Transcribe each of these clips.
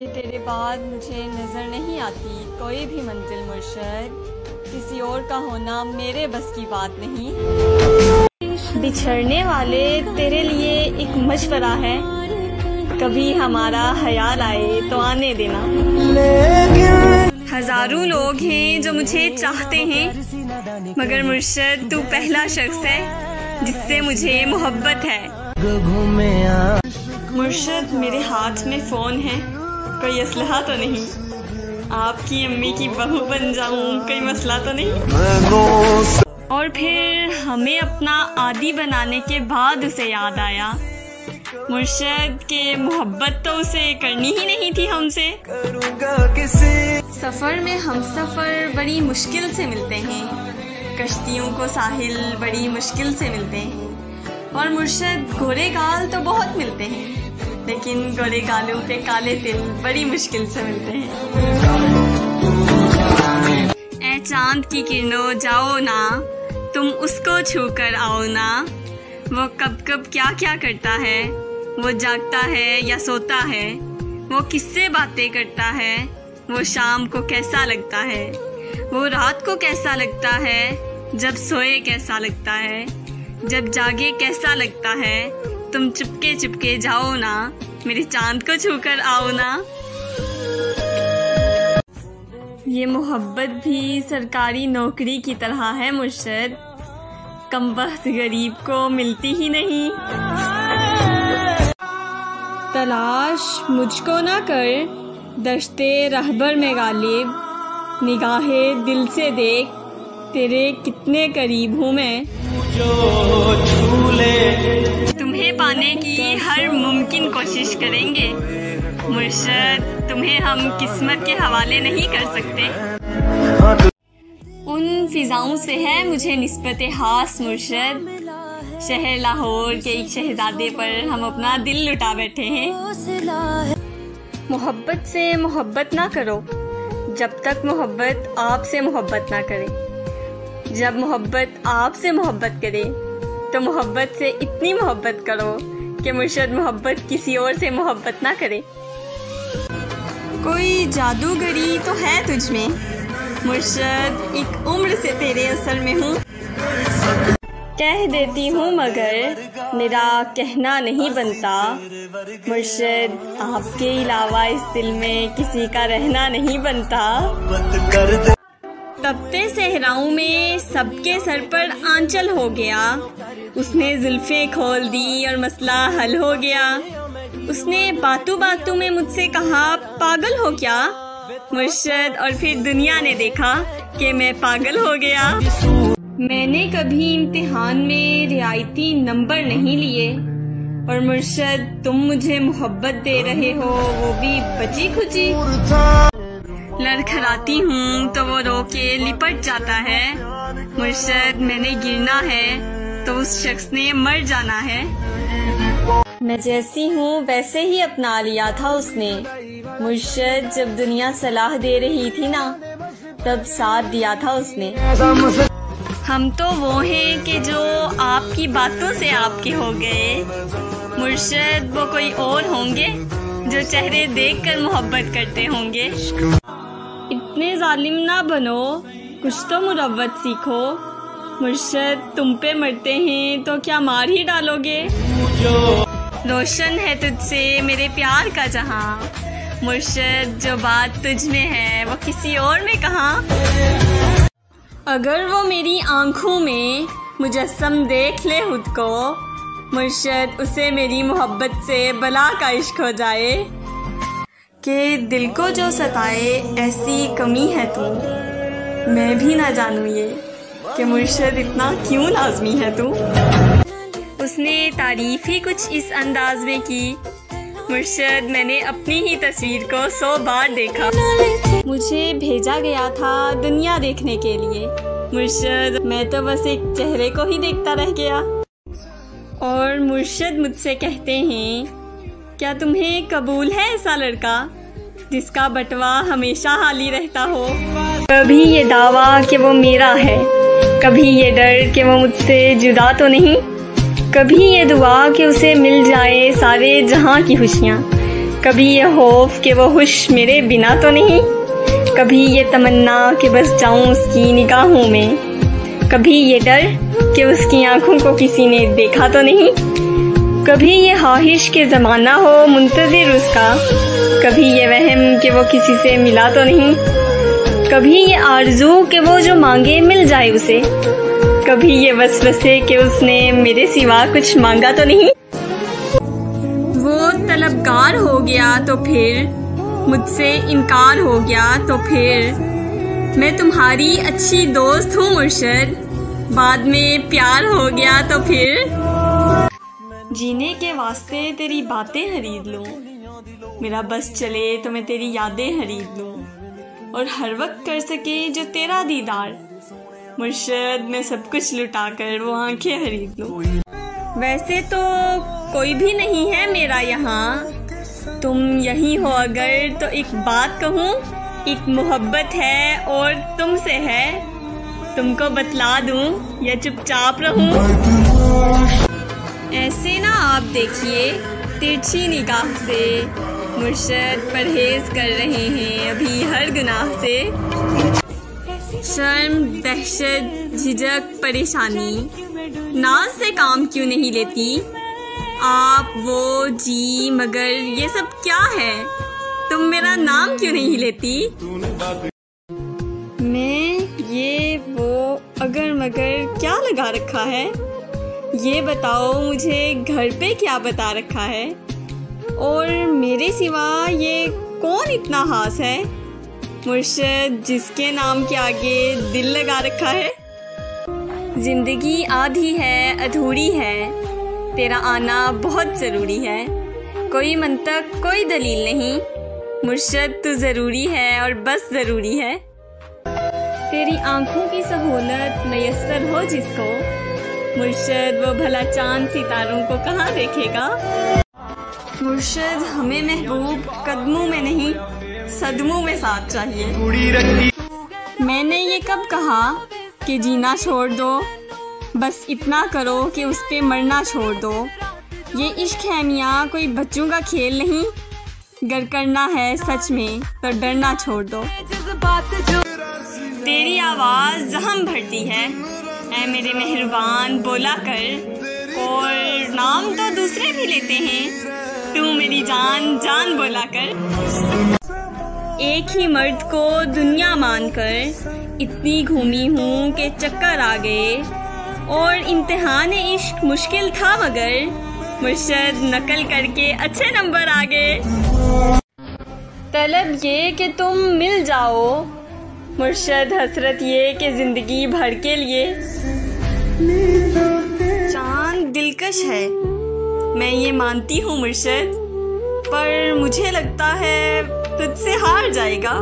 तेरे बाद मुझे नज़र नहीं आती कोई भी मंजिल मुर्शद, किसी और का होना मेरे बस की बात नहीं। बिछड़ने वाले तेरे लिए एक मशवरा है, कभी हमारा ख्याल आए तो आने देना। हजारों लोग हैं जो मुझे चाहते हैं, मगर मुर्शद तू पहला शख्स है जिससे मुझे मोहब्बत है। मुर्शद मेरे हाथ में फ़ोन है, कोई असलहा तो नहीं? आपकी अम्मी की बहू बन जाऊं, कोई मसला तो नहीं? और फिर हमें अपना आदी बनाने के बाद उसे याद आया, मुर्शद के मोहब्बत तो उसे करनी ही नहीं थी हमसे। सफ़र में हम सफ़र बड़ी मुश्किल से मिलते हैं, कश्तियों को साहिल बड़ी मुश्किल से मिलते हैं, और मुर्शद गोरे गाल तो बहुत मिलते हैं, लेकिन गोरे गालों पे काले तिल बड़ी मुश्किल से मिलते हैं। ऐ चांद की किरणों जाओ ना, तुम उसको छू कर आओ ना। वो कब कब क्या क्या करता है, वो जागता है या सोता है, वो किससे बातें करता है, वो शाम को कैसा लगता है, वो रात को कैसा लगता है, जब सोए कैसा लगता है, जब जागे कैसा लगता है। तुम चुपके चुपके जाओ ना, मेरे चांद को छूकर आओ ना। ये मोहब्बत भी सरकारी नौकरी की तरह है मुर्शद, कमबख्त गरीब को मिलती ही नहीं। तलाश मुझको ना कर दश्ते रहबर में गालिब, निगाहे दिल से देख तेरे कितने करीब हूँ मैं। तुम्हें पाने की हर मुमकिन कोशिश करेंगे मुर्शद, तुम्हें हम किस्मत के हवाले नहीं कर सकते। उन फिजाओं से है मुझे निस्बत हास मुर्शद, शहर लाहौर के एक शहजादे पर हम अपना दिल लुटा बैठे हैं। मोहब्बत से मोहब्बत ना करो जब तक मोहब्बत आपसे मोहब्बत ना करे। जब मोहब्बत आपसे मोहब्बत करे तो मोहब्बत से इतनी मोहब्बत करो कि मुर्शद मोहब्बत किसी और से मोहब्बत ना करे। कोई जादूगरी तो है तुझ में मुर्शद, एक उम्र से तेरे असर में हूँ। कह देती हूँ मगर मेरा कहना नहीं बनता मुर्शद, आपके अलावा इस दिल में किसी का रहना नहीं बनता। तपते सहराओं में सबके सर पर आंचल हो गया, उसने जुल्फें खोल दी और मसला हल हो गया। उसने बातों बातों में मुझसे कहा पागल हो क्या मुर्शद, और फिर दुनिया ने देखा कि मैं पागल हो गया। मैंने कभी इम्तिहान में रियायती नंबर नहीं लिए, और मुर्शद तुम मुझे मोहब्बत दे रहे हो वो भी बची खुची। लड़खड़ाती हूँ तो वो रो के लिपट जाता है, मुर्शद मैंने गिरना है तो उस शख्स ने मर जाना है। मैं जैसी हूँ वैसे ही अपना लिया था उसने मुर्शद, जब दुनिया सलाह दे रही थी ना तब साथ दिया था उसने। हम तो वो हैं कि जो आपकी बातों से आपके हो गए मुर्शद, वो कोई और होंगे जो चेहरे देखकर मोहब्बत करते होंगे। इतने जालिम ना बनो, कुछ तो मुरव्वत सीखो मुर्शद, तुम पे मरते हैं तो क्या मार ही डालोगे। रोशन है तुझसे मेरे प्यार का जहां मुर्शद, जो बात तुझ में है वो किसी और में कहाँ। अगर वो मेरी आंखों में मुजस्सम देख ले खुद को मुर्शद, उसे मेरी मोहब्बत से बला का इश्क हो जाए। कि दिल को जो सताए ऐसी कमी है तू, मैं भी ना जानूं ये कि मुर्शद इतना क्यों लाजमी है तू। उसने तारीफ ही कुछ इस अंदाज में की मुर्शद, मैंने अपनी ही तस्वीर को 100 बार देखा। मुझे भेजा गया था दुनिया देखने के लिए मुर्शद, मैं तो बस एक चेहरे को ही देखता रह गया। और मुर्शद मुझसे कहते हैं क्या तुम्हें कबूल है ऐसा लड़का जिसका बटवा हमेशा हाली रहता हो। कभी ये दावा कि वो मेरा है, कभी ये डर कि वो मुझसे जुदा तो नहीं, कभी ये दुआ कि उसे मिल जाए सारे जहां की खुशियाँ, कभी ये खौफ कि वो खुश मेरे बिना तो नहीं, कभी ये तमन्ना कि बस जाऊं उसकी निगाहों में, कभी ये डर कि उसकी आंखों को किसी ने देखा तो नहीं, कभी ये ख्वाहिश के ज़माना हो मुंतज़िर उसका, कभी ये वहम कि वो किसी से मिला तो नहीं, कभी ये आरज़ू कि वो जो मांगे मिल जाए उसे, कभी ये वसवसे कि उसने मेरे सिवा कुछ मांगा तो नहीं। वो तलबगार हो गया तो फिर मुझसे इनकार हो गया तो फिर, मैं तुम्हारी अच्छी दोस्त हूँ मुर्शद, बाद में प्यार हो गया तो फिर। जीने के वास्ते तेरी बातें खरीद लूँ, मेरा बस चले तो मैं तेरी यादें खरीद लूँ, और हर वक्त कर सके जो तेरा दीदार, मुर्शद मैं सब कुछ लुटा कर वो आंखें खरीद लूँ। वैसे तो कोई भी नहीं है मेरा यहाँ, तुम यहीं हो अगर तो एक बात कहूँ, एक मोहब्बत है और तुमसे है, तुमको बतला दूँ या चुपचाप रहूँ। ऐसे ना आप देखिए तिरछी निगाह से, मुर्शद परहेज कर रहे हैं अभी हर गुनाह से। शर्म, दहशत, झिझक, परेशानी, नाज से काम क्यों नहीं लेती आप, वो, जी, मगर ये सब क्या है, तुम मेरा नाम क्यों नहीं लेती। मैं ये वो अगर मगर क्या लगा रखा है, ये बताओ मुझे घर पे क्या बता रखा है, और मेरे सिवा ये कौन इतना खास है, मुर्शद जिसके नाम के आगे दिल लगा रखा है। जिंदगी आधी है अधूरी है, तेरा आना बहुत ज़रूरी है, कोई मंतक कोई दलील नहीं, मुर्शद तू ज़रूरी है और बस ज़रूरी है। तेरी आंखों की सहूलत मैसर हो जिसको, मुर्शद वो भला चांद सितारों को कहाँ देखेगा। मुर्शद हमें महबूब कदमों में नहीं सदमों में साथ चाहिए। मैंने ये कब कहा कि जीना छोड़ दो, बस इतना करो कि उस पे मरना छोड़ दो। ये इश्क है मियाँ कोई बच्चों का खेल नहीं, गर करना है सच में तो डरना छोड़ दो। तेरी आवाज़ जहम भरती है ऐ मेरे मेहरबान बोला कर, और नाम तो दूसरे भी लेते हैं तू मेरी जान जान बोला कर। एक ही मर्द को दुनिया मानकर इतनी घूमी हूँ कि चक्कर आ गए, और इम्तिहान इश्क मुश्किल था मगर मुर्शद नकल करके अच्छे नंबर आ गए। तलब ये कि तुम मिल जाओ, मुर्शद हसरत ये कि ज़िंदगी भर के लिए। चांद दिलकश है मैं ये मानती हूँ मुर्शद, पर मुझे लगता है तुझसे हार जाएगा।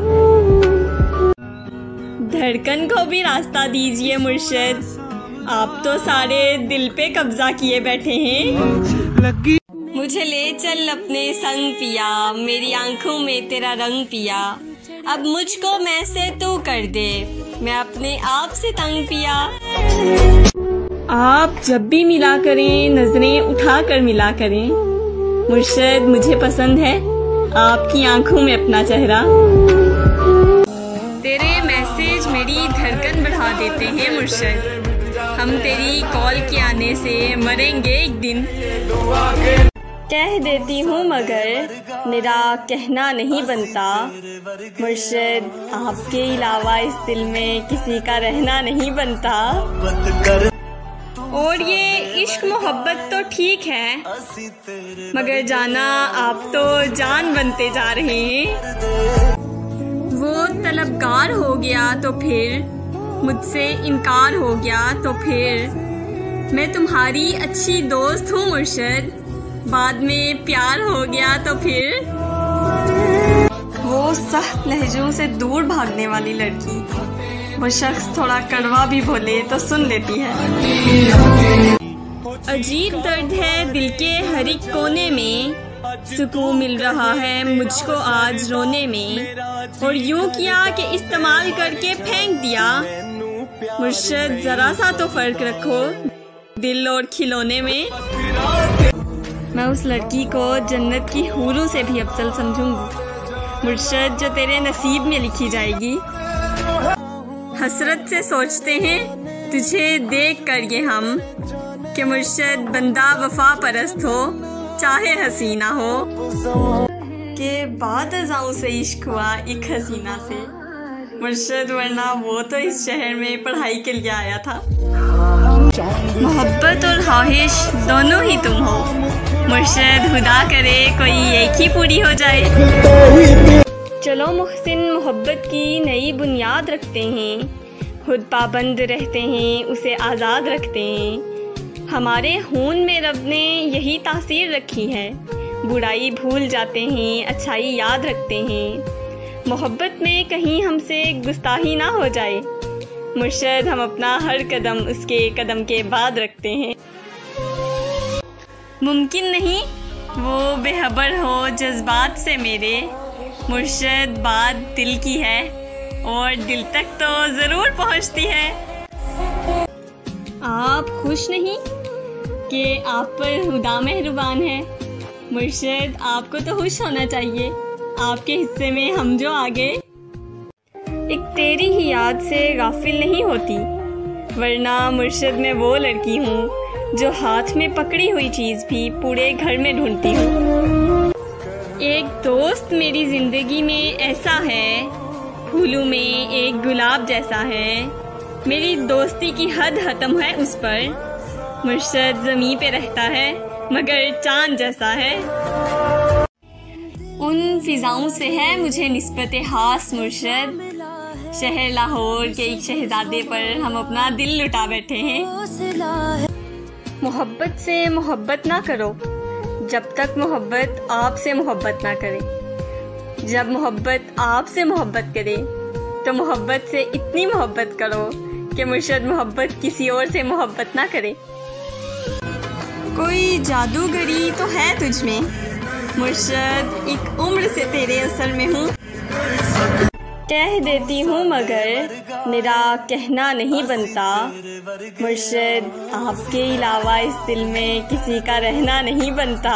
धड़कन को भी रास्ता दीजिए मुर्शद, आप तो सारे दिल पे कब्जा किए बैठे हैं। मुझे ले चल अपने संग पिया, मेरी आंखों में तेरा रंग पिया, अब मुझको मैं से तू कर दे, मैं अपने आप से तंग पिया। आप जब भी मिला करें नजरें उठा कर मिला करें, मुर्शद मुझे पसंद है आपकी आंखों में अपना चेहरा। तेरे मैसेज मेरी धड़कन बढ़ा देते हैं मुर्शद, हम तेरी कॉल के आने से मरेंगे एक दिन। कह देती हूँ मगर मेरा कहना नहीं बनता, मुर्शद आपके अलावा इस दिल में किसी का रहना नहीं बनता। और ये इश्क मोहब्बत तो ठीक है, मगर जाना आप तो जान बनते जा रहे हैं। वो तलबगार हो गया तो फिर मुझसे इनकार हो गया तो फिर, मैं तुम्हारी अच्छी दोस्त हूँ मुर्शद, बाद में प्यार हो गया तो फिर। वो सख्त लहजों से दूर भागने वाली लड़की, वो शख्स थोड़ा कड़वा भी बोले तो सुन लेती है। अजीब दर्द है दिल के हर एक कोने में, सुकून मिल रहा है मुझको आज रोने में, और यूं किया कि इस्तेमाल करके फेंक दिया। मुर्शद जरा सा तो फर्क रखो दिल और खिलौने में। मैं उस लड़की को जन्नत की हूरों से भी अफजल समझूंगी, मुर्शद, जो तेरे नसीब में लिखी जाएगी। हसरत से सोचते हैं तुझे देख कर ये हम, कि मुर्शद बंदा वफा परस्त हो, चाहे हसीना हो। के बाद अज़ाओं से इश्क हुआ एक हसीना से, मुर्शद, वरना वो तो इस शहर में पढ़ाई के लिए आया था। मोहब्बत और ख्वाहिश दोनों ही तुम हो, मुर्शद, खुदा करे कोई एक ही पूरी हो जाए। चलो मुहसिन, मोहब्बत की नई बुनियाद रखते हैं, खुद पाबंद रहते हैं, उसे आज़ाद रखते हैं। हमारे खून में रब ने यही तासीर रखी है, बुराई भूल जाते हैं, अच्छाई याद रखते हैं। मोहब्बत में कहीं हमसे गुस्ताही ना हो जाए, मुर्शद, हम अपना हर कदम उसके कदम के बाद रखते हैं। मुमकिन नहीं वो बेखबर हो जज्बात से मेरे, मुर्शद, बात दिल की है और दिल तक तो ज़रूर पहुंचती है। आप खुश नहीं कि आप पर खुदा मेहरबान है, मुर्शद, आपको तो खुश होना चाहिए, आपके हिस्से में हम जो आ गए। एक तेरी ही याद से गाफिल नहीं होती, वरना मुर्शद, मैं वो लड़की हूँ जो हाथ में पकड़ी हुई चीज़ भी पूरे घर में ढूंढती हूँ। एक दोस्त मेरी ज़िंदगी में ऐसा है, फूलों में एक गुलाब जैसा है, मेरी दोस्ती की हद खत्म है उस पर, मुर्शद, ज़मीं पे रहता है मगर चांद जैसा है। उन फिजाओं से है मुझे निस्बत खास, मुर्शद, शहर लाहौर के एक शहजादे पर हम अपना दिल लुटा बैठे हैं। मोहब्बत से मोहब्बत ना करो जब तक मोहब्बत आपसे मोहब्बत ना करे। जब मोहब्बत आपसे मोहब्बत करे तो मोहब्बत से इतनी मोहब्बत करो कि मुर्शद, मोहब्बत किसी और से मोहब्बत ना करे। कोई जादूगरी तो है तुझ में, मुर्शद, एक उम्र से तेरे असर में हूँ। कह देती हूँ मगर मेरा कहना नहीं बनता, मुर्शद, आपके अलावा इस दिल में किसी का रहना नहीं बनता।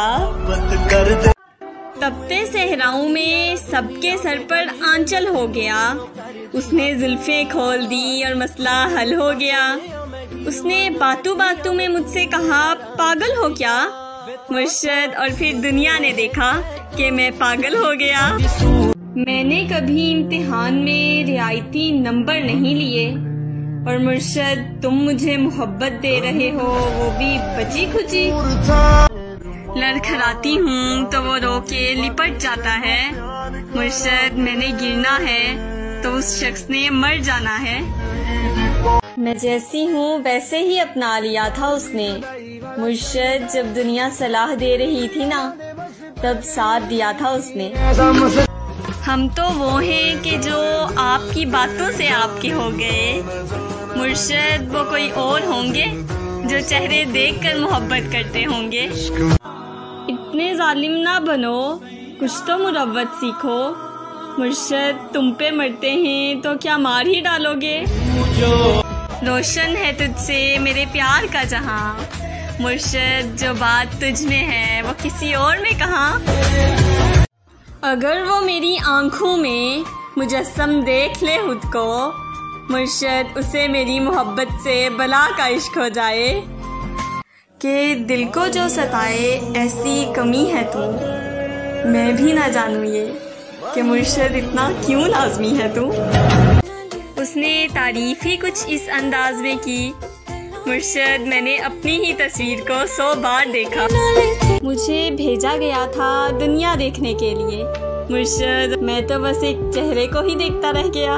तपते सहराओं में सबके सर पर आंचल हो गया, उसने जुल्फें खोल दी और मसला हल हो गया। उसने बातों बातों में मुझसे कहा, पागल हो क्या, मुर्शद, और फिर दुनिया ने देखा कि मैं पागल हो गया। मैंने कभी इम्तिहान में रियायती नंबर नहीं लिए, और मुर्शद, तुम मुझे मोहब्बत दे रहे हो, वो भी बची खुची। लड़खड़ाती हूँ तो वो रो के लिपट जाता है, मुर्शद, मैंने गिरना है तो उस शख्स ने मर जाना है। मैं जैसी हूँ वैसे ही अपना लिया था उसने, मुर्शद, जब दुनिया सलाह दे रही थी ना, तब साथ दिया था उसने। हम तो वो हैं कि जो आपकी बातों से आपके हो गए, मुर्शद, वो कोई और होंगे जो चेहरे देखकर मोहब्बत करते होंगे। इतने जालिम ना बनो, कुछ तो मुरव्वत सीखो, मुर्शद, तुम पे मरते हैं तो क्या मार ही डालोगे। रोशन है तुझसे मेरे प्यार का जहां, मुर्शद, जो बात तुझ में है वो किसी और में कहाँ। अगर वो मेरी आंखों में मुजस्सम देख ले खुद को, मुर्शद, उसे मेरी मोहब्बत से बला का इश्क हो जाए। कि दिल को जो सताए ऐसी कमी है तू, मैं भी ना जानूं ये कि मुर्शद, इतना क्यों लाज़मी है तू। उसने तारीफ ही कुछ इस अंदाज में की, मुर्शद, मैंने अपनी ही तस्वीर को 100 बार देखा। मुझे भेजा गया था दुनिया देखने के लिए, मुर्शद, मैं तो बस एक चेहरे को ही देखता रह गया।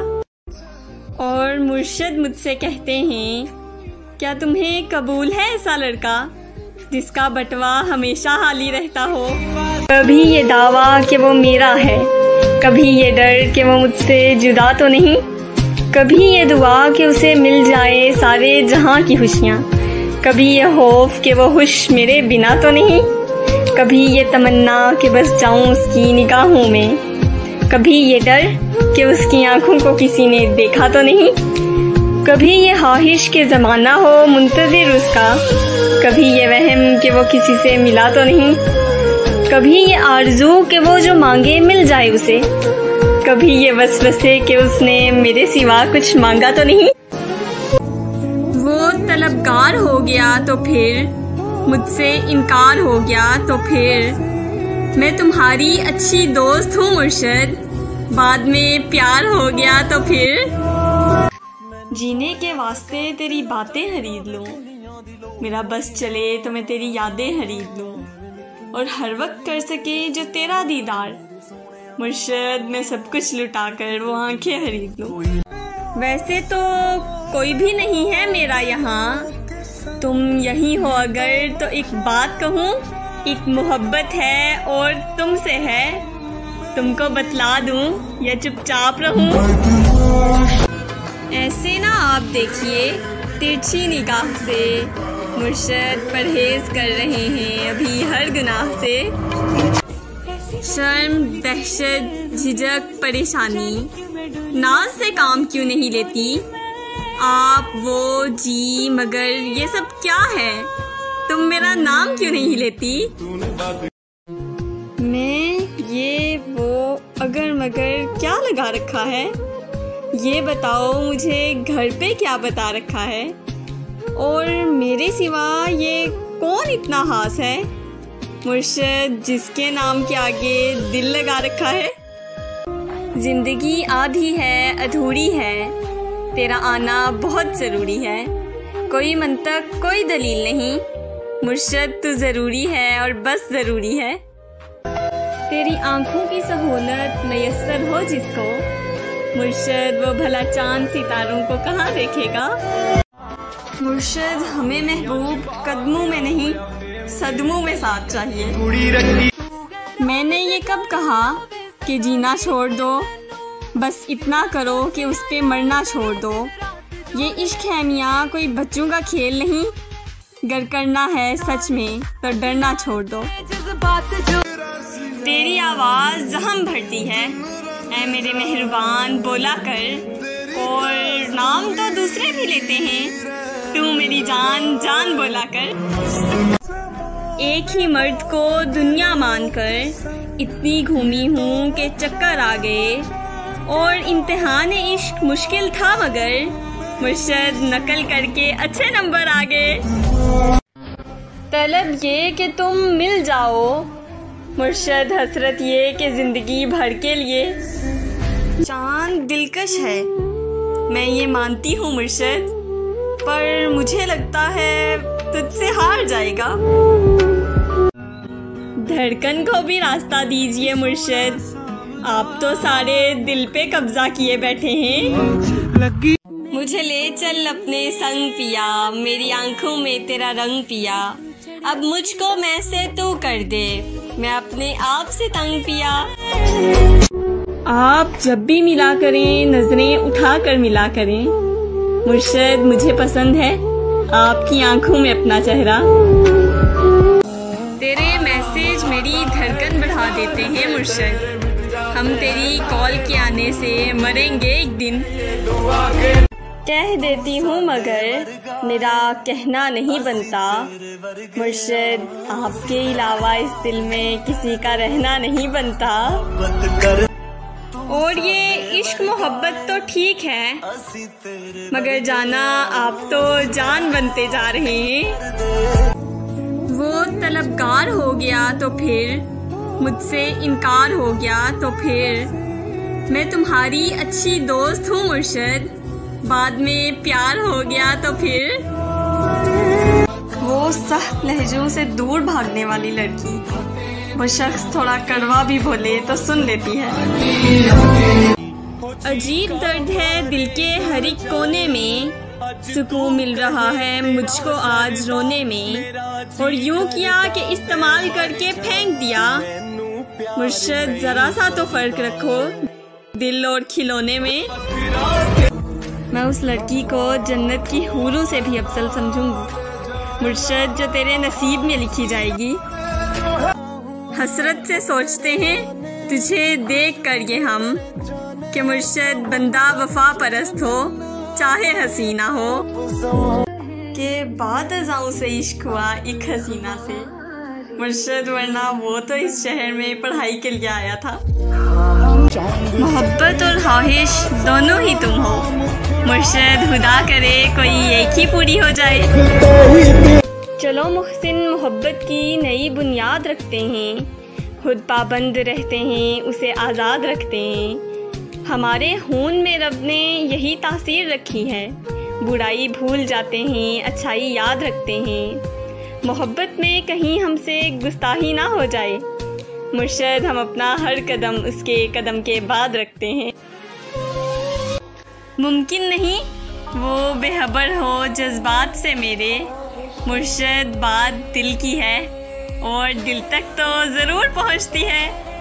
और मुर्शद मुझसे कहते हैं, क्या तुम्हें कबूल है ऐसा लड़का जिसका बटवा हमेशा हाली रहता हो। कभी ये दावा कि वो मेरा है, कभी ये डर कि वो मुझसे जुदा तो नहीं, कभी ये दुआ कि उसे मिल जाए सारे जहां की खुशियाँ, कभी ये खौफ कि वो खुश मेरे बिना तो नहीं, कभी ये तमन्ना कि बस जाऊं उसकी निगाहों में, कभी ये डर कि उसकी आंखों को किसी ने देखा तो नहीं, कभी ये ख्वाहिश के ज़माना हो मुंतज़िर उसका, कभी ये वहम कि वो किसी से मिला तो नहीं, कभी ये आरज़ू कि वो जो मांगे मिल जाए उसे, कभी ये वसवसे कि उसने मेरे सिवा कुछ मांगा तो नहीं। वो तलबगार हो गया तो फिर, मुझसे इनकार हो गया तो फिर, मैं तुम्हारी अच्छी दोस्त हूँ मुर्शद, बाद में प्यार हो गया तो फिर। जीने के वास्ते तेरी बातें खरीद लूँ, मेरा बस चले तो मैं तेरी यादें खरीद लूँ, और हर वक्त कर सके जो तेरा दीदार, मुर्शद मैं सब कुछ लुटा कर वो आंखें खरीद लूँ। वैसे तो कोई भी नहीं है मेरा यहाँ, तुम यहीं हो अगर तो एक बात कहूँ, एक मोहब्बत है और तुमसे है, तुमको बतला दूँ या चुपचाप रहूँ। ऐसे ना आप देखिए तिरछी निगाह से, मुर्शद परहेज कर रहे हैं अभी हर गुनाह से। शर्म, दहशत, झिझक, परेशानी, नाज से काम क्यों नहीं लेती आप, वो, जी, मगर ये सब क्या है, तुम मेरा नाम क्यों नहीं लेती। मैं ये वो अगर मगर क्या लगा रखा है, ये बताओ मुझे घर पे क्या बता रखा है, और मेरे सिवा ये कौन इतना खास है, मुर्शद जिसके नाम के आगे दिल लगा रखा है। जिंदगी आधी है अधूरी है, तेरा आना बहुत ज़रूरी है, कोई मंतक कोई दलील नहीं, मुर्शद तू ज़रूरी है और बस ज़रूरी है। तेरी आंखों की सहूलत मैसर हो जिसको, मुर्शद वो भला चांद सितारों को कहाँ देखेगा। मुर्शद हमें महबूब कदमों में नहीं सदमों में साथ चाहिए। मैंने ये कब कहा कि जीना छोड़ दो, बस इतना करो कि उस पे मरना छोड़ दो। ये इश्क है मियाँ कोई बच्चों का खेल नहीं, गर करना है सच में तो डरना छोड़ दो। तेरी आवाज़ जहम भरती है ऐ मेरे मेहरबान बोला कर, और नाम तो दूसरे भी लेते हैं, तू मेरी जान जान बोला कर। एक ही मर्द को दुनिया मानकर इतनी घूमी हूँ कि चक्कर आ गए, और इम्तिहान इश्क मुश्किल था मगर मुर्शद नकल करके अच्छे नंबर आ गए। तलब ये कि तुम मिल जाओ, मुर्शद हसरत ये कि ज़िंदगी भर के लिए। चांद दिलकश है मैं ये मानती हूँ मुर्शद, पर मुझे लगता है तुझसे हार जाएगा। धड़कन को भी रास्ता दीजिए मुर्शद, आप तो सारे दिल पे कब्जा किए बैठे हैं। मुझे ले चल अपने संग पिया, मेरी आंखों में तेरा रंग पिया, अब मुझको मैं से तू कर दे, मैं अपने आप से तंग पिया। आप जब भी मिला करें नजरें उठा कर मिला करें, मुर्शद मुझे पसंद है आपकी आंखों में अपना चेहरा। तेरे मैसेज मेरी धड़कन बढ़ा देते हैं मुर्शद, हम तेरी कॉल के आने से मरेंगे एक दिन। कह देती हूँ मगर मेरा कहना नहीं बनता, मुर्शद आपके अलावा इस दिल में किसी का रहना नहीं बनता। और ये इश्क मोहब्बत तो ठीक है, मगर जाना आप तो जान बनते जा रहे हैं। वो तलबगार हो गया तो फिर, मुझसे इनकार हो गया तो फिर, मैं तुम्हारी अच्छी दोस्त हूँ मुर्शद, बाद में प्यार हो गया तो फिर। वो सख्त लहजों से दूर भागने वाली लड़की, वो शख्स थोड़ा कड़वा भी बोले तो सुन लेती है। अजीब दर्द है दिल के हर एक कोने में, सुकून मिल रहा है मुझको आज रोने में, और यूं किया कि इस्तेमाल करके फेंक दिया। मुर्शद जरा सा तो फर्क रखो दिल और खिलौने में। मैं उस लड़की को जन्नत की हूरों से भी अफजल समझूंगी मुर्शद, जो तेरे नसीब में लिखी जाएगी। हसरत से सोचते हैं तुझे देख कर ये हम, कि मुर्शद बंदा वफा परस्त हो, चाहे हसीना हो, के बाद अज़ाओं से इश्क हुआ एक हसीना से। मुर्शद वरना वो तो इस शहर में पढ़ाई के लिए आया था। मोहब्बत और ख्वाहिश दोनों ही तुम हो मुर्शद, खुदा करे कोई एक ही पूरी हो जाए। चलो मुहसिन मोहब्बत की नई बुनियाद रखते हैं, खुद पाबंद रहते हैं उसे आज़ाद रखते हैं। हमारे खून में रब ने यही तासीर रखी है, बुराई भूल जाते हैं अच्छाई याद रखते हैं। मोहब्बत में कहीं हमसे गुस्ताही ना हो जाए मुर्शद, हम अपना हर कदम उसके कदम के बाद रखते हैं। मुमकिन नहीं वो बेखबर हो जज्बात से मेरे, मुर्शद बात दिल की है और दिल तक तो ज़रूर पहुंचती है।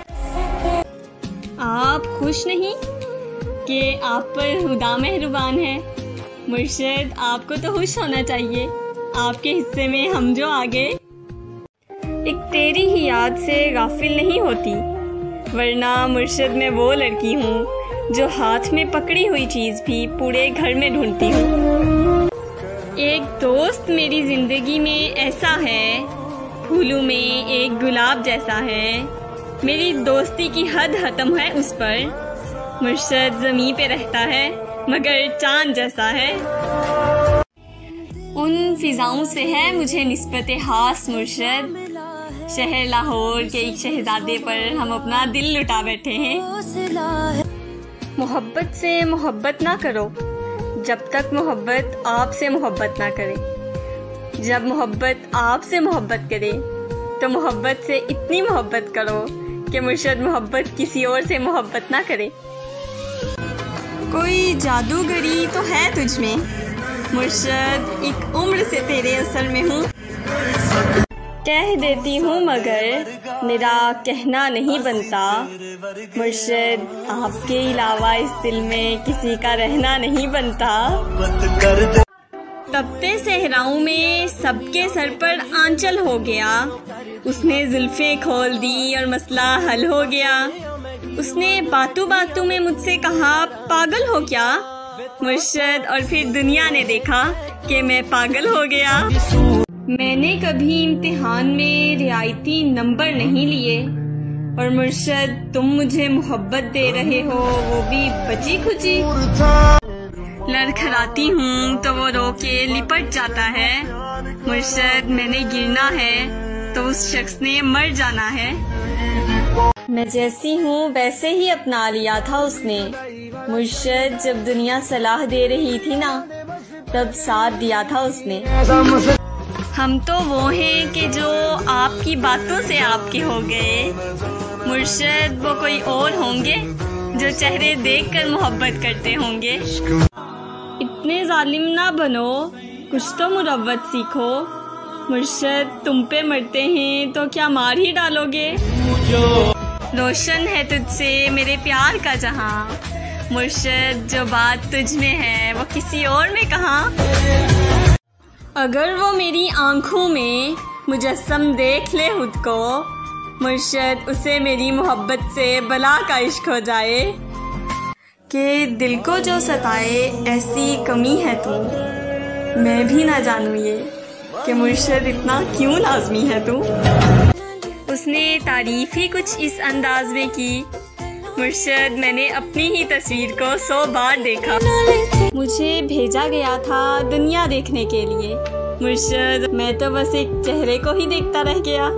आप खुश नहीं कि आप पर खुदा मेहरबान है मुर्शद, आपको तो खुश होना चाहिए, आपके हिस्से में हम जो आ गए। एक तेरी ही याद से गाफिल नहीं होती, वरना मुर्शद मैं वो लड़की हूँ जो हाथ में पकड़ी हुई चीज़ भी पूरे घर में ढूंढती हूँ। एक दोस्त मेरी ज़िंदगी में ऐसा है, फूलों में एक गुलाब जैसा है, मेरी दोस्ती की हद खत्म है उस पर। मुर्शद ज़मीं पे रहता है मगर चांद जैसा है। उन फिजाओं से है मुझे निस्बत खास मुर्शद, शहर लाहौर के एक शहजादे पर हम अपना दिल लुटा बैठे हैं। मोहब्बत से मोहब्बत ना करो जब तक मोहब्बत आपसे मोहब्बत ना करे। जब मोहब्बत आपसे मोहब्बत करे तो मोहब्बत से इतनी मोहब्बत करो कि मुर्शद मोहब्बत किसी और से मोहब्बत ना करे। कोई जादूगरी तो है तुझ में मुर्शद, एक उम्र से तेरे असर में हूँ। कह देती हूँ मगर मेरा कहना नहीं बनता मुर्शद, आपके अलावा इस दिल में किसी का रहना नहीं बनता। तपते सहराओं में सबके सर पर आंचल हो गया, उसने जुल्फें खोल दी और मसला हल हो गया। उसने बातों बातों में मुझसे कहा पागल हो क्या मुर्शद, और फिर दुनिया ने देखा कि मैं पागल हो गया। मैंने कभी इम्तिहान में रियायती नंबर नहीं लिए और मुर्शद तुम मुझे मोहब्बत दे रहे हो, वो भी बची खुची। लड़खड़ाती हूँ तो वो रो के लिपट जाता है मुर्शद, मैंने गिरना है तो उस शख्स ने मर जाना है। मैं जैसी हूँ वैसे ही अपना लिया था उसने मुर्शद, जब दुनिया सलाह दे रही थी ना तब साथ दिया था उसने। हम तो वो हैं कि जो आपकी बातों से आपके हो गए मुर्शद, वो कोई और होंगे जो चेहरे देखकर मोहब्बत करते होंगे। इतने जालिम ना बनो, कुछ तो मुरव्वत सीखो मुर्शद, तुम पे मरते हैं तो क्या मार ही डालोगे। रोशन है तुझसे मेरे प्यार का जहां मुर्शद, जो बात तुझ में है वो किसी और में कहाँ। अगर वो मेरी आंखों में मुजस्सम देख ले खुद को मुर्शद, उसे मेरी मोहब्बत से बला का इश्क हो जाए। कि दिल को जो सताए ऐसी कमी है तू, मैं भी ना जानूं ये कि मुर्शद इतना क्यों लाजमी है तू। उसने तारीफ ही कुछ इस अंदाज में की मुर्शद, मैंने अपनी ही तस्वीर को 100 बार देखा। मुझे भेजा गया था दुनिया देखने के लिए मुर्शद, मैं तो बस एक चेहरे को ही देखता रह गया।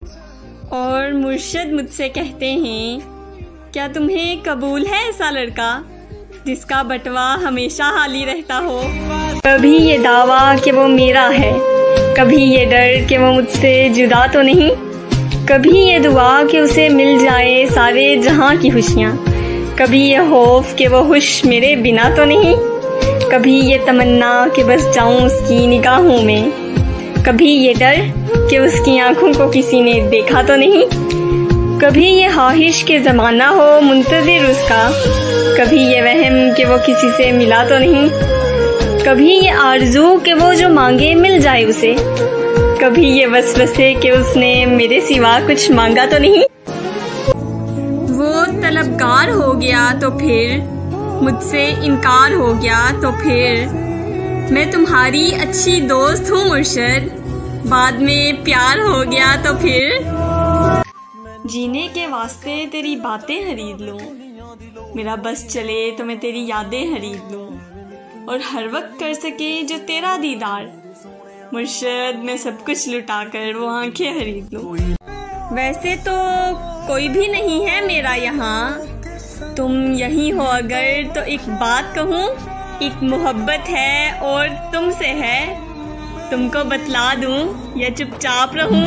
और मुर्शद मुझसे कहते हैं क्या तुम्हें कबूल है ऐसा लड़का जिसका बटवा हमेशा हाली रहता हो। कभी ये दावा कि वो मेरा है, कभी ये डर कि वो मुझसे जुदा तो नहीं, कभी ये दुआ कि उसे मिल जाए सारे जहां की खुशियाँ, कभी ये खौफ कि वो खुश मेरे बिना तो नहीं, कभी ये तमन्ना कि बस जाऊं उसकी निगाहों में, कभी ये डर कि उसकी आंखों को किसी ने देखा तो नहीं, कभी ये ख्वाहिश के ज़माना हो मुंतज़िर उसका, कभी ये वहम कि वो किसी से मिला तो नहीं, कभी ये आरज़ू कि वो जो मांगे मिल जाए उसे, कभी ये वसवसे कि उसने मेरे सिवा कुछ मांगा तो नहीं। वो तलबगार हो गया तो फिर मुझसे इनकार हो गया तो फिर मैं तुम्हारी अच्छी दोस्त हूँ मुर्शद, बाद में प्यार हो गया तो फिर जीने के वास्ते तेरी बातें खरीद लूँ, मेरा बस चले तो मैं तेरी यादें खरीद लूँ और हर वक्त कर सके जो तेरा दीदार मुर्शद, मैं सब कुछ लुटा कर वो आंखें खरीद लूँ। वैसे तो कोई भी नहीं है मेरा यहाँ, तुम यही हो अगर तो एक बात कहूँ, एक मोहब्बत है और तुमसे है, तुमको बतला दूँ या चुपचाप रहूँ।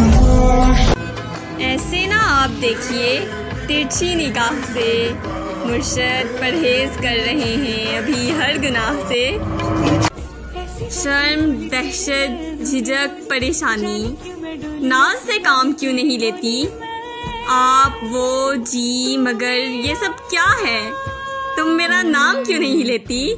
ऐसे ना आप देखिए तिरछी निगाह से, मुर्शद परहेज कर रहे हैं अभी हर गुनाह से। शर्म, दहशत, झिझक, परेशानी, नाज से काम क्यों नहीं लेती आप, वो, जी, मगर ये सब क्या है, तुम मेरा नाम क्यों नहीं लेती।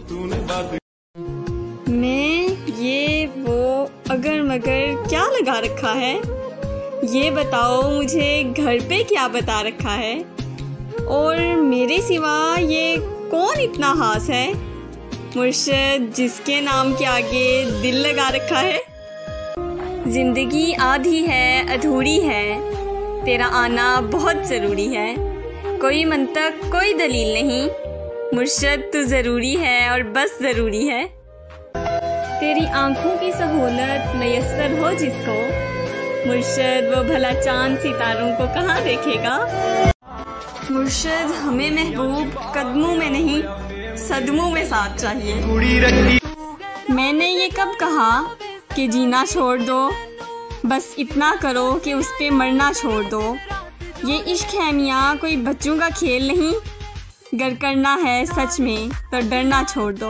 मैं ये वो अगर मगर क्या लगा रखा है, ये बताओ मुझे घर पे क्या बता रखा है, और मेरे सिवा ये कौन इतना खास है मुर्शद जिसके नाम के आगे दिल लगा रखा है। जिंदगी आधी है अधूरी है, तेरा आना बहुत ज़रूरी है, कोई मंतक कोई दलील नहीं मुर्शद, तू ज़रूरी है और बस ज़रूरी है। तेरी आंखों की सहूलत मयस्सर हो जिसको मुर्शद, वो भला चांद सितारों को कहाँ देखेगा। मुर्शद हमें महबूब कदमों में नहीं सदमों में साथ चाहिए। मैंने ये कब कहा कि जीना छोड़ दो, बस इतना करो कि उस पे मरना छोड़ दो। ये इश्क है मियाँ कोई बच्चों का खेल नहीं, गर करना है सच में तो डरना छोड़ दो।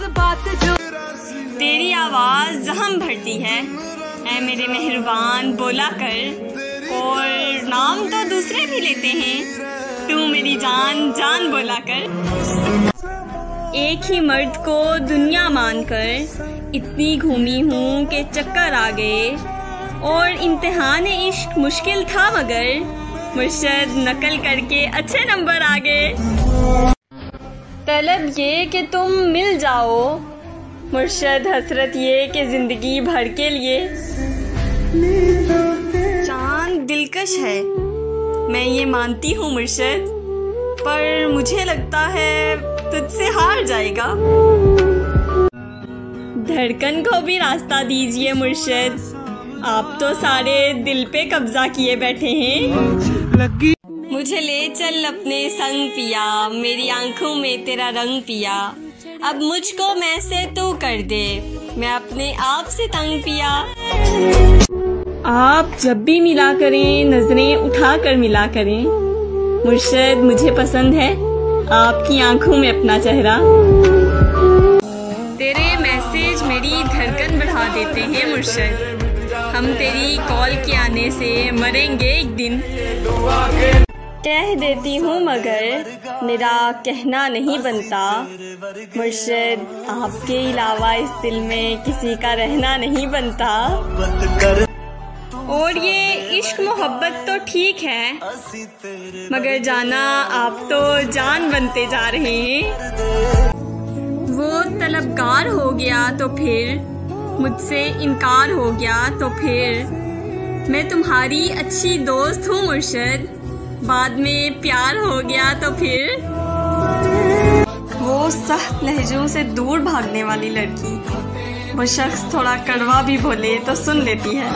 तेरी आवाज़ जहम भरती है ऐ मेरे मेहरबान बोला कर, और नाम तो दूसरे भी लेते हैं, तू मेरी जान जान बोला कर। एक ही मर्द को दुनिया मानकर इतनी घूमी हूँ कि चक्कर आ गए, और इम्तिहान इश्क मुश्किल था मगर मुर्शद नकल करके अच्छे नंबर आ गए। तलब ये कि तुम मिल जाओ मुर्शद, हसरत ये कि जिंदगी भर के लिए। चांद दिलकश है मैं ये मानती हूँ मुर्शद, पर मुझे लगता है तुझसे हार जाएगा। धड़कन को भी रास्ता दीजिए मुर्शद, आप तो सारे दिल पे कब्जा किए बैठे हैं। मुझे ले चल अपने संग पिया, मेरी आंखों में तेरा रंग पिया, अब मुझको मैं से तू कर दे, मैं अपने आप से तंग पिया। आप जब भी मिला करें नजरें उठा कर मिला करें मुर्शद, मुझे पसंद है आपकी आंखों में अपना चेहरा। तेरे मैसेज मेरी धड़कन बढ़ा देते हैं मुर्शद, हम तेरी कॉल के आने से मरेंगे एक दिन। कह देती हूँ मगर मेरा कहना नहीं बनता मुर्शद, आपके अलावा इस दिल में किसी का रहना नहीं बनता। और ये इश्क मोहब्बत तो ठीक है मगर जाना आप तो जान बनते जा रहे हैं। वो तलबगार हो गया तो फिर मुझसे इनकार हो गया तो फिर मैं तुम्हारी अच्छी दोस्त हूँ मुर्शद, बाद में प्यार हो गया तो फिर। वो सख्त लहजों से दूर भागने वाली लड़की, वो शख्स थोड़ा कड़वा भी बोले तो सुन लेती है।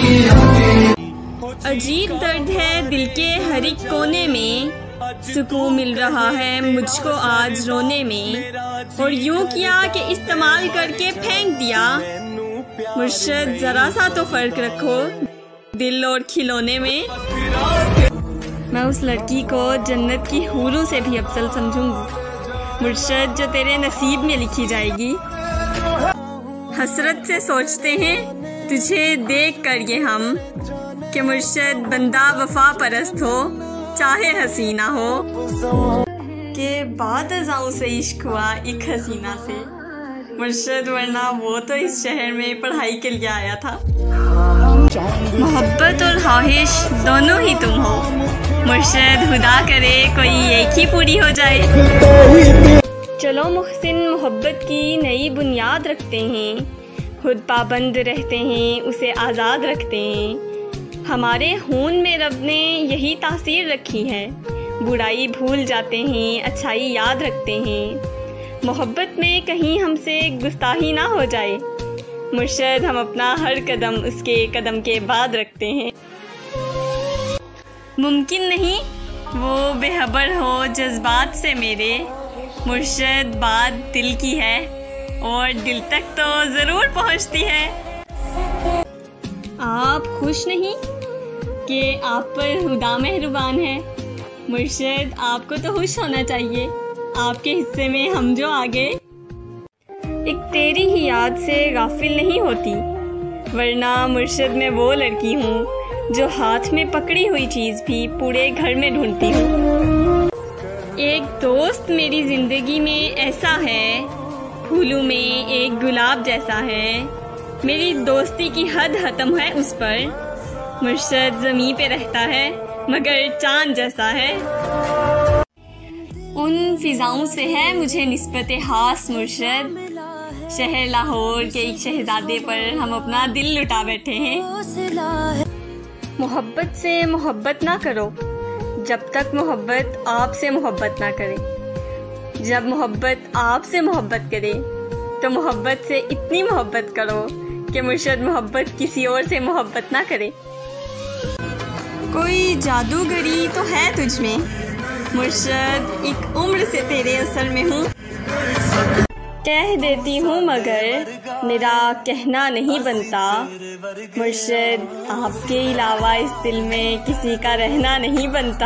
अजीब दर्द है दिल के हर एक कोने में, सुकून मिल रहा है मुझको आज रोने में, और यूं किया कि इस्तेमाल करके फेंक दिया मुर्शद, जरा सा तो फर्क रखो दिल और खिलौने में। मैं उस लड़की को जन्नत की हूरों से भी अफजल समझूंगी मुर्शद, जो तेरे नसीब में लिखी जाएगी। हसरत से सोचते हैं तुझे देख कर ये हम, कि मुर्शद बंदा वफा परस्त हो चाहे हसीना हो, के बाद अज़ाओं से इश्क हुआ एक हसीना से मुर्शद, वरना वो तो इस शहर में पढ़ाई के लिए आया था। मोहब्बत और ख्वाहिश दोनों ही तुम हो मुर्शद, खुदा करे कोई एक ही पूरी हो जाए। चलो मुहसिन मोहब्बत की नई बुनियाद रखते हैं, खुद पाबंद रहते हैं उसे आज़ाद रखते हैं। हमारे खून में रब ने यही तासीर रखी है, बुराई भूल जाते हैं अच्छाई याद रखते हैं। मोहब्बत में कहीं हमसे गुस्ताही ना हो जाए, मुर्शद हम अपना हर कदम उसके कदम के बाद रखते हैं। मुमकिन नहीं वो बेखबर हो जज्बात से मेरे, मुर्शद बात दिल की है और दिल तक तो ज़रूर पहुंचती है। आप खुश नहीं कि आप पर खुदा मेहरबान है, मुर्शद आपको तो खुश होना चाहिए, आपके हिस्से में हम जो आ गए। एक तेरी ही याद से गाफिल नहीं होती, वरना मुर्शद मैं वो लड़की हूँ जो हाथ में पकड़ी हुई चीज़ भी पूरे घर में ढूंढती हूँ। एक दोस्त मेरी ज़िंदगी में ऐसा है, फूलों में एक गुलाब जैसा है, मेरी दोस्ती की हद खत्म है उस पर। मुर्शद ज़मीं पे रहता है मगर चांद जैसा है। उन फिजाओं से है मुझे निस्बत खास मुर्शद, शहर लाहौर के एक शहजादे पर हम अपना दिल लुटा बैठे हैं। मोहब्बत से मोहब्बत ना करो जब तक मोहब्बत आपसे मोहब्बत ना करे। जब मोहब्बत आपसे मोहब्बत करे तो मोहब्बत से इतनी मोहब्बत करो कि मुर्शद मोहब्बत किसी और से मोहब्बत ना करे। कोई जादूगरी तो है तुझ में मुर्शद, एक उम्र से तेरे असर में हूँ। कह देती हूँ मगर मेरा कहना नहीं बनता, मुर्शद आपके अलावा इस दिल में किसी का रहना नहीं बनता।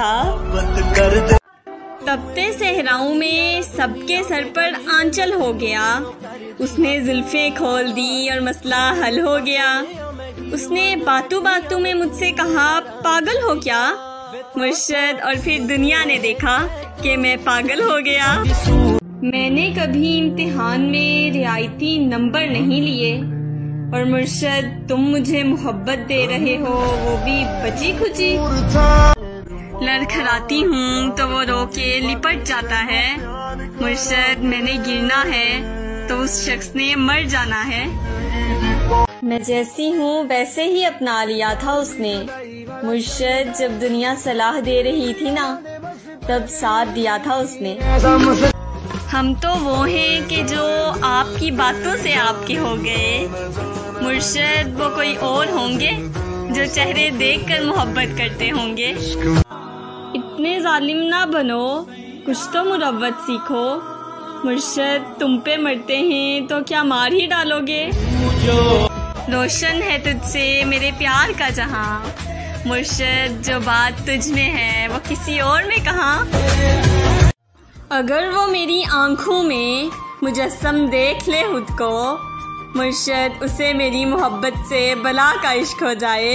तपते सहराओं में सबके सर पर आंचल हो गया, उसने जुल्फें खोल दी और मसला हल हो गया। उसने बातों बातों में मुझसे कहा पागल हो क्या मुर्शद, और फिर दुनिया ने देखा कि मैं पागल हो गया। मैंने कभी इम्तिहान में रियायती नंबर नहीं लिए और मुर्शद तुम मुझे मोहब्बत दे रहे हो, वो भी बची खुची। लड़खड़ाती हूँ तो वो रो के लिपट जाता है, मुर्शद मैंने गिरना है तो उस शख्स ने मर जाना है। मैं जैसी हूँ वैसे ही अपना लिया था उसने, मुर्शद जब दुनिया सलाह दे रही थी ना तब साथ दिया था उसने। हम तो वो हैं कि जो आपकी बातों से आपके हो गए, मुर्शद वो कोई और होंगे जो चेहरे देखकर मोहब्बत करते होंगे। इतने जालिम ना बनो, कुछ तो मुरव्वत सीखो, मुर्शद तुम पे मरते हैं तो क्या मार ही डालोगे। रोशन है तुझसे मेरे प्यार का जहां, मुर्शद जो बात तुझ में है वो किसी और में कहाँ। अगर वो मेरी आंखों में मुजस्सम देख ले खुद को, मुर्शद उसे मेरी मोहब्बत से बला का इश्क हो जाए।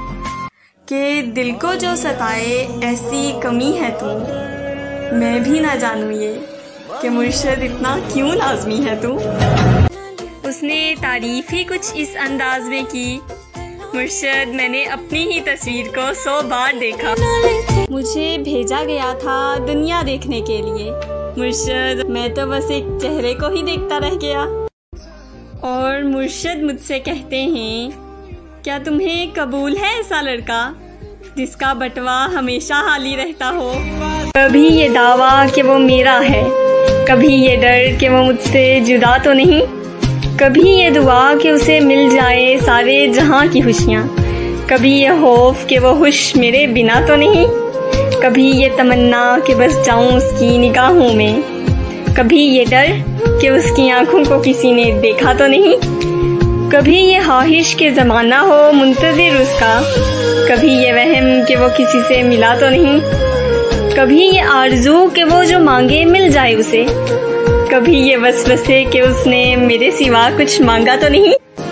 कि दिल को जो सताए ऐसी कमी है तू, मैं भी ना जानूं ये कि मुर्शद इतना क्यों लाजमी है तू। उसने तारीफ ही कुछ इस अंदाज में की, मुर्शद मैंने अपनी ही तस्वीर को 100 बार देखा। मुझे भेजा गया था दुनिया देखने के लिए, मुर्शद मैं तो बस एक चेहरे को ही देखता रह गया। और मुर्शद मुझसे कहते हैं क्या तुम्हें कबूल है ऐसा लड़का जिसका बटवा हमेशा खाली रहता हो। कभी ये दावा कि वो मेरा है, कभी ये डर कि वो मुझसे जुदा तो नहीं, कभी ये दुआ कि उसे मिल जाए सारे जहां की खुशियाँ, कभी ये खौफ कि वो खुश मेरे बिना तो नहीं, कभी ये तमन्ना कि बस जाऊं उसकी निगाहों में, कभी ये डर कि उसकी आंखों को किसी ने देखा तो नहीं, कभी ये ख्वाहिश के ज़माना हो मुंतज़िर उसका, कभी ये वहम कि वो किसी से मिला तो नहीं, कभी ये आरज़ू कि वो जो मांगे मिल जाए उसे, कभी ये वसवसे कि उसने मेरे सिवा कुछ मांगा तो नहीं।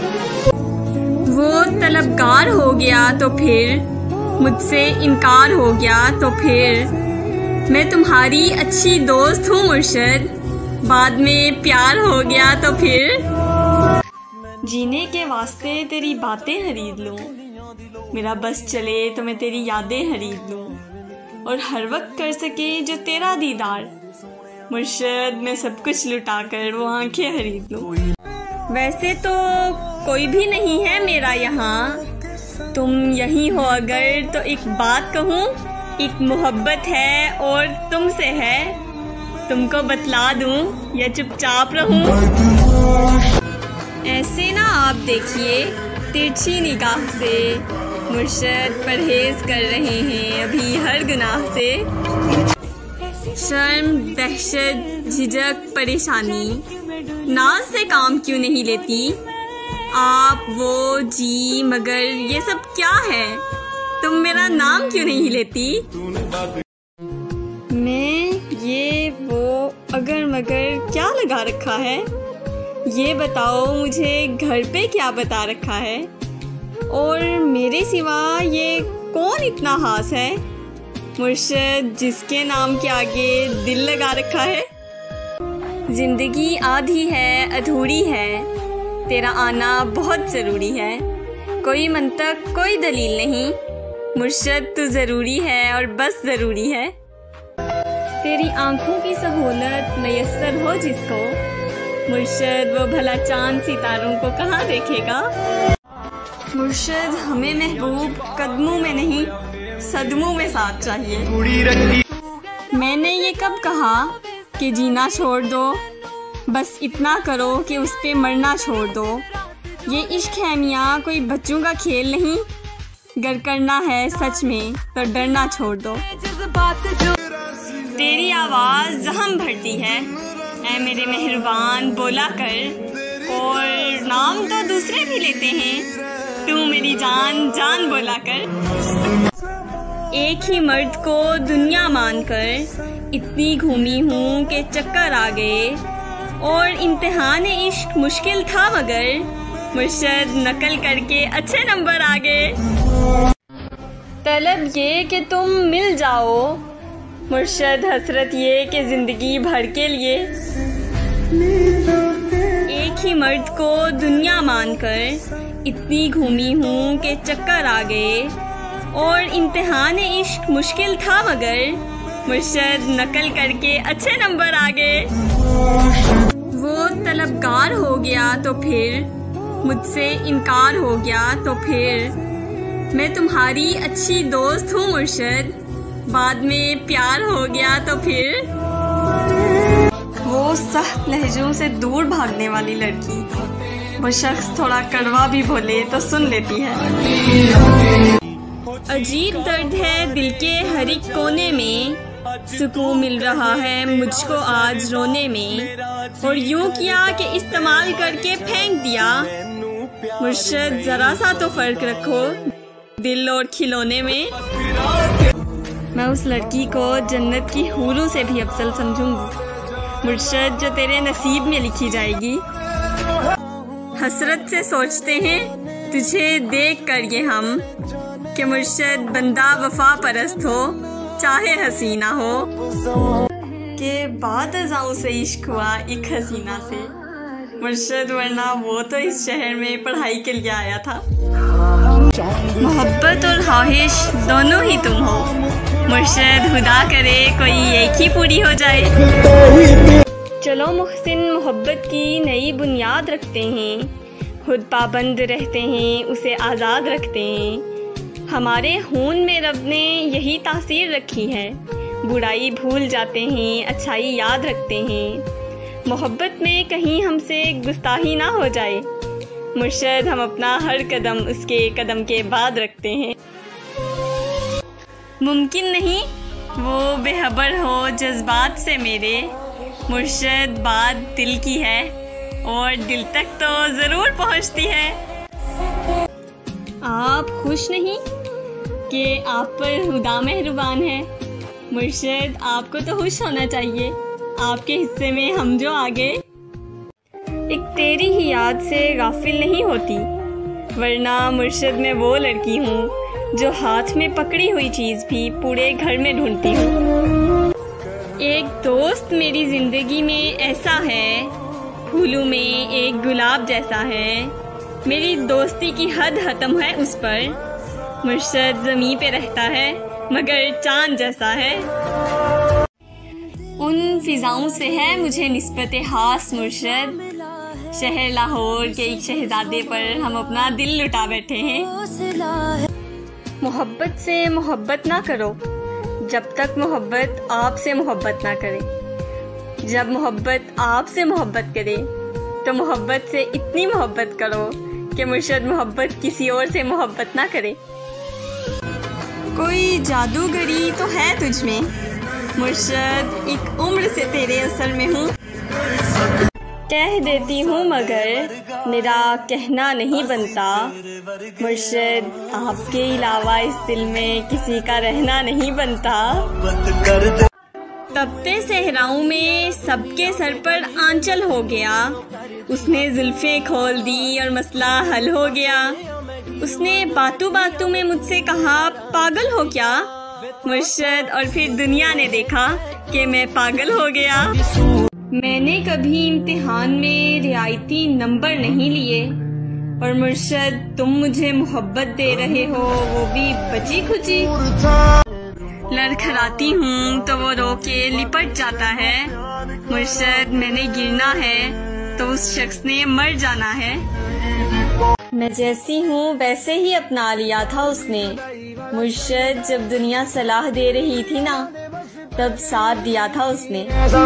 वो तलबगार हो गया तो फिर मुझसे इनकार हो गया तो फिर, मैं तुम्हारी अच्छी दोस्त हूँ मुर्शद, बाद में प्यार हो गया तो फिर। जीने के वास्ते तेरी बातें खरीद लूँ, मेरा बस चले तो मैं तेरी यादें खरीद लूँ, और हर वक्त कर सके जो तेरा दीदार, मुर्शद मैं सब कुछ लुटा कर वो आंखें खरीद लूं। वैसे तो कोई भी नहीं है मेरा यहाँ, तुम यही हो अगर तो एक बात कहूँ, एक मोहब्बत है और तुमसे है, तुमको बतला दूँ या चुपचाप रहूँ। ऐसे ना आप देखिए तिरछी निगाह से, मुर्शद परहेज कर रहे हैं अभी हर गुनाह से। शर्म, दहशत, झिझक, परेशानी, नाज से काम क्यों नहीं लेती आप, वो, जी, मगर ये सब क्या है, तुम मेरा नाम क्यों नहीं लेती। मैं ये वो अगर मगर क्या लगा रखा है, ये बताओ मुझे घर पे क्या बता रखा है, और मेरे सिवा ये कौन इतना खास है, मुर्शद जिसके नाम के आगे दिल लगा रखा है। जिंदगी आधी है अधूरी है, तेरा आना बहुत ज़रूरी है, कोई मंतक कोई दलील नहीं, मुर्शद तू ज़रूरी है और बस ज़रूरी है। तेरी आंखों की सहूलत मयस्सर हो जिसको, मुर्शद वो भला चांद सितारों को कहाँ देखेगा। मुर्शद हमें महबूब कदमों में नहीं सदमों में साथ चाहिए। मैंने ये कब कहा कि जीना छोड़ दो, बस इतना करो कि उस पे मरना छोड़ दो। ये इश्क है मियाँ कोई बच्चों का खेल नहीं, गर करना है सच में तो डरना छोड़ दो। तेरी आवाज़ जहम भरती है ऐ मेरे मेहरबान बोला कर, और नाम तो दूसरे भी लेते हैं तू मेरी जान जान बोला कर। एक ही मर्द को दुनिया मानकर इतनी घूमी हूँ कि चक्कर आ गए, और इम्तिहान इश्क मुश्किल था मगर मुर्शद नकल करके अच्छे नंबर आ गए। तलब ये कि तुम मिल जाओ, मुर्शद हसरत ये कि जिंदगी भर के लिए। एक ही मर्द को दुनिया मानकर इतनी घूमी हूँ कि चक्कर आ गए, और इम्तिहान इश्क मुश्किल था मगर मुर्शद नकल करके अच्छे नंबर आ गए। वो तलबगार हो गया तो फिर मुझसे इनकार हो गया तो फिर, मैं तुम्हारी अच्छी दोस्त हूँ मुर्शद, बाद में प्यार हो गया तो फिर। वो सख्त लहजों से दूर भागने वाली लड़की, वो शख्स थोड़ा कड़वा भी बोले तो सुन लेती है। अजीब दर्द है दिल के हर एक कोने में, सुकून मिल रहा है मुझको आज रोने में, और यूं किया कि इस्तेमाल करके फेंक दिया। मुर्शद जरा सा तो फर्क रखो दिल और खिलौने में। मैं उस लड़की को जन्नत की हूरों से भी अफजल समझूंगी मुर्शद, जो तेरे नसीब में लिखी जाएगी। हसरत से सोचते हैं तुझे देख कर ये हम, कि मुर्शद बंदा वफा परस्त हो चाहे हसीना हो, के बाद अज़ाओं से इश्क हुआ एक हसीना से, मुर्शद वरना वो तो इस शहर में पढ़ाई के लिए आया था। मोहब्बत और ख्वाहिश दोनों ही तुम हो मुर्शद, खुदा करे कोई एक ही पूरी हो जाए। चलो मुहसिन मोहब्बत की नई बुनियाद रखते हैं, खुद पाबंद रहते हैं उसे आज़ाद रखते हैं। हमारे खून में रब ने यही तासीर रखी है, बुराई भूल जाते हैं अच्छाई याद रखते हैं। मोहब्बत में कहीं हमसे गुस्ताही ना हो जाए मुर्शद, हम अपना हर कदम उसके कदम के बाद रखते हैं। मुमकिन नहीं वो बेखबर हो जज्बात से मेरे, मुर्शद बात दिल की है और दिल तक तो ज़रूर पहुंचती है। आप खुश नहीं कि आप पर खुदा मेहरबान है मुर्शद, आपको तो खुश होना चाहिए, आपके हिस्से में हम जो आ गए। एक तेरी ही याद से गाफिल नहीं होती, वरना मुर्शद मैं वो लड़की हूँ जो हाथ में पकड़ी हुई चीज़ भी पूरे घर में ढूंढती हूँ। एक दोस्त मेरी ज़िंदगी में ऐसा है, फूलों में एक गुलाब जैसा है, मेरी दोस्ती की हद खत्म है उस पर, मुर्शद ज़मीं पे रहता है मगर चांद जैसा है। उन फिजाओं से है मुझे निस्बत हास मुर्शद। शहर लाहौर के एक शहजादे पर हम अपना दिल लुटा बैठे हैं। मोहब्बत से मोहब्बत ना करो जब तक मोहब्बत आपसे मोहब्बत ना करे। जब मोहब्बत आपसे मोहब्बत करे तो मोहब्बत से इतनी मोहब्बत करो कि मुर्शद मोहब्बत किसी और से मोहब्बत ना करे। कोई जादूगरी तो है तुझ में मुर्शद, एक उम्र से तेरे असर में हूँ। कह देती हूँ मगर मेरा कहना नहीं बनता मुर्शद, आपके अलावा इस दिल में किसी का रहना नहीं बनता। तपते सहराओं में सबके सर पर आंचल हो गया, उसने जुल्फें खोल दी और मसला हल हो गया। उसने बातों बातों में मुझसे कहा पागल हो क्या मुर्शद, और फिर दुनिया ने देखा कि मैं पागल हो गया। मैंने कभी इम्तिहान में रियायती नंबर नहीं लिए और मुर्शद तुम मुझे मोहब्बत दे रहे हो, वो भी बची खुची। लड़खड़ाती हूँ तो वो रो के लिपट जाता है मुर्शद, मैंने गिरना है तो उस शख्स ने मर जाना है। मैं जैसी हूँ वैसे ही अपना लिया था उसने मुर्शद, जब दुनिया सलाह दे रही थी ना तब साथ दिया था उसने।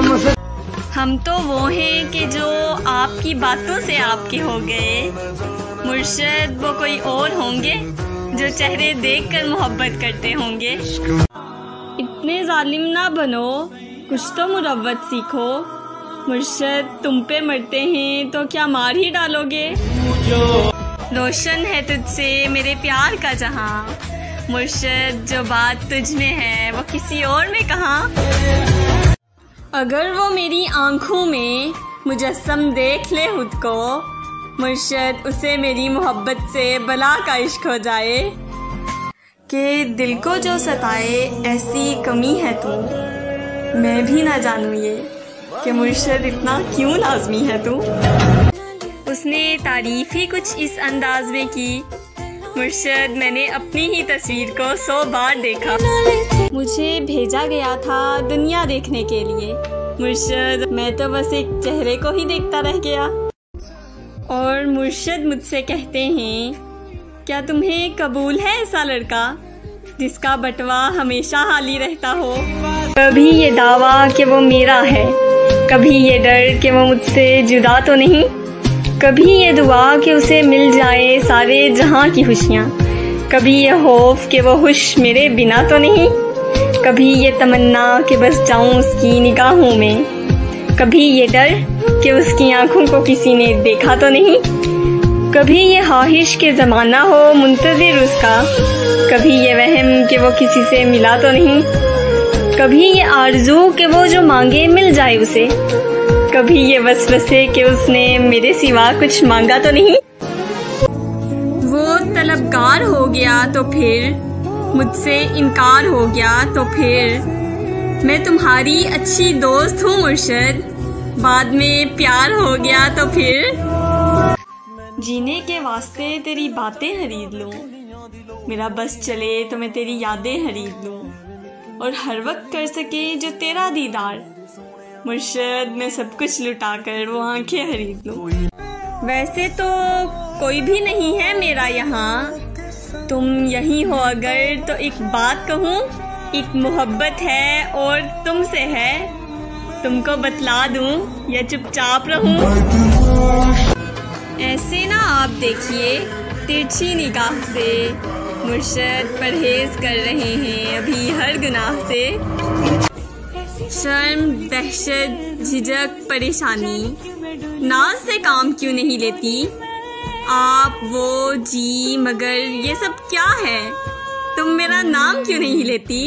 हम तो वो हैं कि जो आपकी बातों से आपके हो गए मुर्शद, वो कोई और होंगे जो चेहरे देखकर मोहब्बत करते होंगे। इतने जालिम ना बनो, कुछ तो मुरव्वत सीखो मुर्शद, तुम पे मरते हैं तो क्या मार ही डालोगे। रोशन है तुझसे मेरे प्यार का जहां मुर्शद, जो बात तुझ में है वो किसी और में कहाँ। अगर वो मेरी आंखों में मुजस्सम देख ले खुद को मुर्शद, उसे मेरी मोहब्बत से बला का इश्क हो जाए। कि दिल को जो सताए ऐसी कमी है तू, मैं भी ना जानूं ये कि मुर्शद इतना क्यों लाजमी है तू। उसने तारीफ ही कुछ इस अंदाज में की मुर्शद, मैंने अपनी ही तस्वीर को 100 बार देखा। मुझे भेजा गया था दुनिया देखने के लिए मुर्शद, मैं तो बस एक चेहरे को ही देखता रह गया। और मुर्शद मुझसे कहते हैं क्या तुम्हें कबूल है ऐसा लड़का जिसका बटवा हमेशा हाली रहता हो। कभी ये दावा कि वो मेरा है, कभी ये डर कि वो मुझसे जुदा तो नहीं, कभी ये दुआ कि उसे मिल जाए सारे जहां की खुशियाँ, कभी ये खौफ कि वो खुश मेरे बिना तो नहीं, कभी ये तमन्ना कि बस जाऊं उसकी निगाहों में, कभी ये डर कि उसकी आंखों को किसी ने देखा तो नहीं, कभी ये ख्वाहिश के ज़माना हो मुंतज़िर उसका, कभी ये वहम कि वो किसी से मिला तो नहीं, कभी ये आरज़ू कि वो जो मांगे मिल जाए उसे, कभी ये वसवसे कि उसने मेरे सिवा कुछ मांगा तो नहीं। वो तलबगार हो गया तो फिर मुझसे इनकार हो गया तो फिर, मैं तुम्हारी अच्छी दोस्त हूँ मुर्शद, बाद में प्यार हो गया तो फिर। जीने के वास्ते तेरी बातें खरीद लूँ, मेरा बस चले तो मैं तेरी यादें खरीद लूँ, और हर वक्त कर सके जो तेरा दीदार मुर्शद, मैं सब कुछ लुटा कर वो आंखें खरीद लूँ। वैसे तो कोई भी नहीं है मेरा यहाँ, तुम यहीं हो अगर तो एक बात कहूँ, एक मोहब्बत है और तुमसे है, तुमको बतला दूँ या चुपचाप रहूँ। ऐसे ना आप देखिए तिरछी निगाह से मुर्शद, परहेज कर रहे हैं अभी हर गुनाह से। शर्म, दहशत, झिझक, परेशानी, नाज से काम क्यों नहीं लेती आप, वो जी मगर ये सब क्या है, तुम मेरा नाम क्यों नहीं लेती।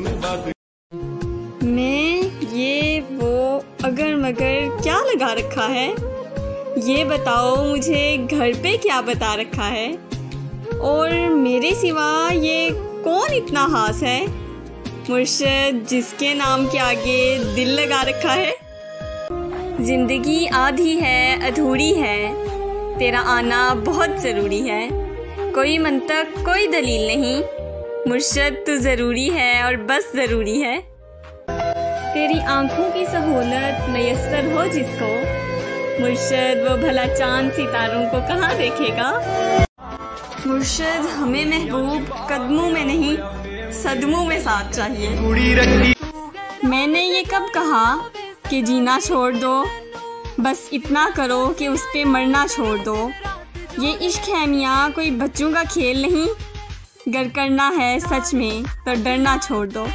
मैं ये वो अगर मगर क्या लगा रखा है, ये बताओ मुझे घर पे क्या बता रखा है, और मेरे सिवा ये कौन इतना खास है मुर्शद जिसके नाम के आगे दिल लगा रखा है। जिंदगी आधी है अधूरी है, तेरा आना बहुत ज़रूरी है, कोई मंतक कोई दलील नहीं मुर्शद, तू ज़रूरी है और बस ज़रूरी है। तेरी आंखों की सहूलत मैसर हो जिसको, मुर्शद वो भला चांद सितारों को कहाँ देखेगा। मुर्शद हमें महबूब कदमों में नहीं सदमों में साथ चाहिए। मैंने ये कब कहा कि जीना छोड़ दो, बस इतना करो कि उस पे मरना छोड़ दो। ये इश्क है मियाँ कोई बच्चों का खेल नहीं, गर करना है सच में तो डरना छोड़ दो।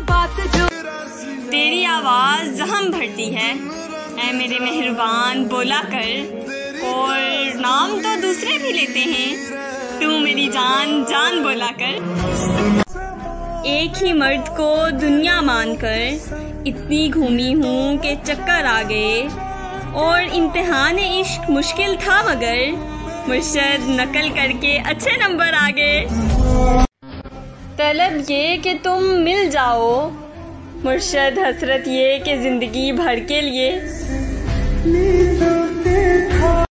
तेरी आवाज़ जहम भरती है, ऐ मेरे मेहरबान बोला कर, और नाम तो दूसरे भी लेते हैं, तू मेरी जान जान बोला कर। एक ही मर्द को दुनिया मानकर इतनी घूमी हूँ कि चक्कर आ गए, और इम्तिहान इश्क मुश्किल था मगर मुर्शद नकल करके अच्छे नंबर आ गए। तलब ये कि तुम मिल जाओ, मुर्शद हसरत ये कि जिंदगी भर के लिए।